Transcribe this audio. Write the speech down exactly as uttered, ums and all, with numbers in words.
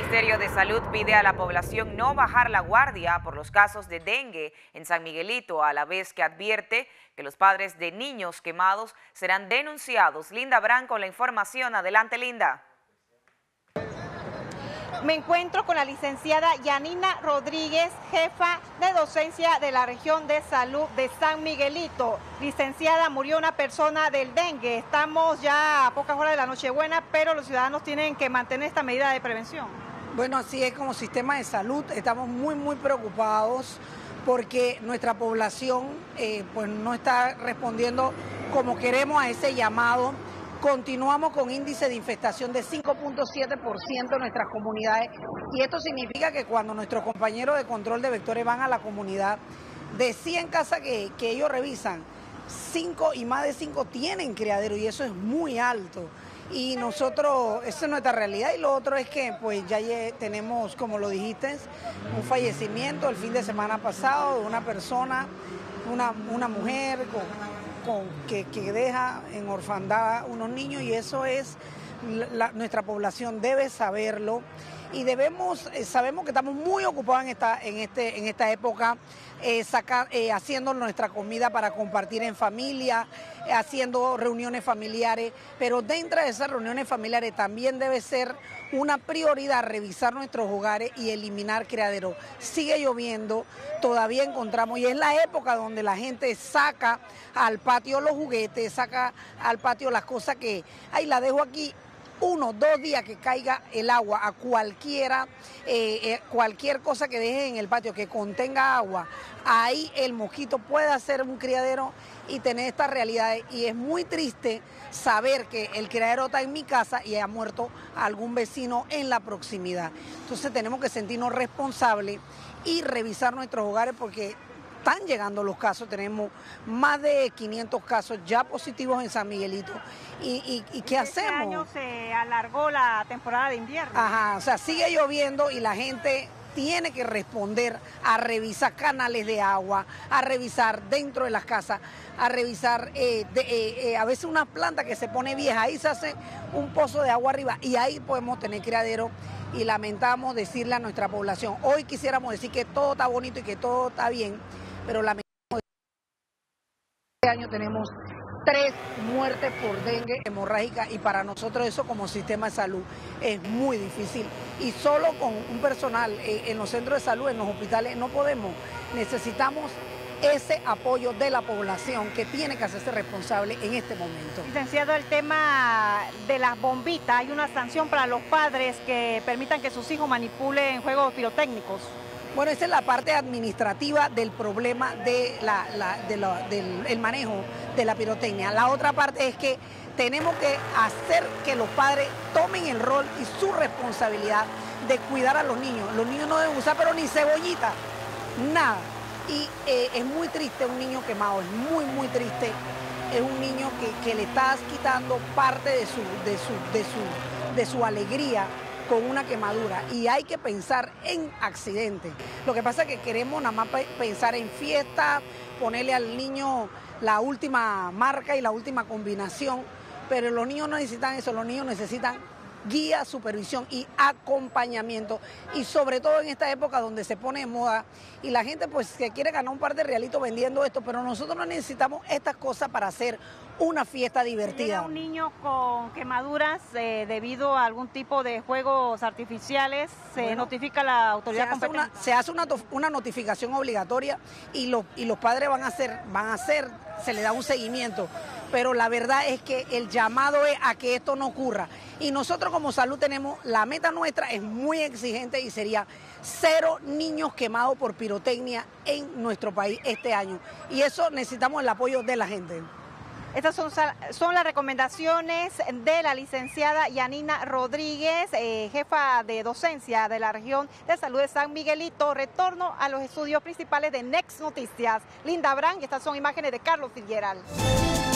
Ministerio de Salud pide a la población no bajar la guardia por los casos de dengue en San Miguelito, a la vez que advierte que los padres de niños quemados serán denunciados. Linda Brand con la información. Adelante, Linda. Me encuentro con la licenciada Yanina Rodríguez, jefa de docencia de la región de salud de San Miguelito. Licenciada, murió una persona del dengue. Estamos ya a pocas horas de la Nochebuena, pero los ciudadanos tienen que mantener esta medida de prevención. Bueno, así es, como sistema de salud estamos muy, muy preocupados porque nuestra población eh, pues no está respondiendo como queremos a ese llamado. Continuamos con índice de infestación de cinco punto siete por ciento en nuestras comunidades y esto significa que cuando nuestros compañeros de control de vectores van a la comunidad, de cien casas que, que ellos revisan, cinco y más de cinco tienen criadero y eso es muy alto. Y nosotros, esa es nuestra realidad. Y lo otro es que pues ya tenemos, como lo dijiste, un fallecimiento el fin de semana pasado de una persona, una, una mujer con... Con, que, que deja en orfandad unos niños y eso es, la, nuestra población debe saberlo y debemos, eh, sabemos que estamos muy ocupados en esta, en este, en esta época, eh, sacar, eh, haciendo nuestra comida para compartir en familia, eh, haciendo reuniones familiares, pero dentro de esas reuniones familiares también debe ser una prioridad revisar nuestros hogares y eliminar criaderos. Sigue lloviendo, todavía encontramos, y es la época donde la gente saca al patio los juguetes, saca al patio las cosas que, ay, la dejo aquí, uno, dos días que caiga el agua a cualquiera, eh, eh, cualquier cosa que deje en el patio que contenga agua, ahí el mosquito puede hacer un criadero y tener estas realidades. Y es muy triste saber que el criadero está en mi casa y ha muerto algún vecino en la proximidad. Entonces tenemos que sentirnos responsables y revisar nuestros hogares porque están llegando los casos, tenemos más de quinientos casos ya positivos en San Miguelito. ¿Y, y, y qué hacemos? Este año se alargó la temporada de invierno. Ajá, o sea, sigue lloviendo y la gente tiene que responder a revisar canales de agua, a revisar dentro de las casas, a revisar eh, de, eh, eh, a veces una planta que se pone vieja, ahí se hace un pozo de agua arriba y ahí podemos tener criadero. Y lamentamos decirle a nuestra población, hoy quisiéramos decir que todo está bonito y que todo está bien, pero lamentamos que este año tenemos tres muertes por dengue hemorrágica y para nosotros eso como sistema de salud es muy difícil y solo con un personal eh, en los centros de salud, en los hospitales no podemos, necesitamos ese apoyo de la población que tiene que hacerse responsable en este momento. Licenciado, el tema de las bombitas, hay una sanción para los padres que permitan que sus hijos manipulen juegos pirotécnicos. Bueno, esa es la parte administrativa del problema de la, la, de la, del el manejo de la pirotecnia. La otra parte es que tenemos que hacer que los padres tomen el rol y su responsabilidad de cuidar a los niños. Los niños no deben usar pero ni cebollita, nada. Y eh, es muy triste un niño quemado, es muy, muy triste. Es un niño que, que le estás quitando parte de su, de, su, de, su, de su alegría con una quemadura. Y hay que pensar en accidentes. Lo que pasa es que queremos nada más pensar en fiesta, ponerle al niño la última marca y la última combinación. Pero los niños no necesitan eso, los niños necesitan guía, supervisión y acompañamiento y sobre todo en esta época donde se pone de moda y la gente pues que quiere ganar un par de realitos vendiendo esto, pero nosotros no necesitamos estas cosas para hacer una fiesta divertida. Llega un niño con quemaduras eh, debido a algún tipo de juegos artificiales, se bueno, notifica a la autoridad se hace competente. Una, se hace una, una notificación obligatoria y los, y los padres van a hacer, van a hacer, se le da un seguimiento. Pero la verdad es que el llamado es a que esto no ocurra. Y nosotros como salud tenemos, la meta nuestra es muy exigente y sería cero niños quemados por pirotecnia en nuestro país este año. Y eso necesitamos el apoyo de la gente. Estas son, son las recomendaciones de la licenciada Yanina Rodríguez, eh, jefa de docencia de la región de salud de San Miguelito. Retorno a los estudios principales de Next Noticias. Linda Brand, y estas son imágenes de Carlos Figueral.